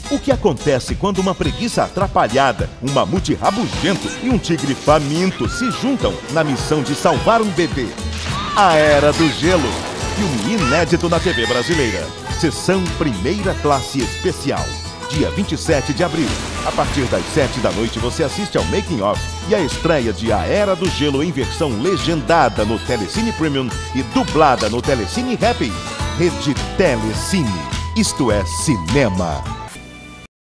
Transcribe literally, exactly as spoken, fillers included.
O que acontece quando uma preguiça atrapalhada, um mamute rabugento e um tigre faminto se juntam na missão de salvar um bebê? A Era do Gelo. Filme inédito na T V brasileira. Sessão Primeira Classe Especial. Dia vinte e sete de abril. A partir das sete da noite você assiste ao Making Of e a estreia de A Era do Gelo em versão legendada no Telecine Premium e dublada no Telecine Happy. Rede Telecine. Isto é cinema.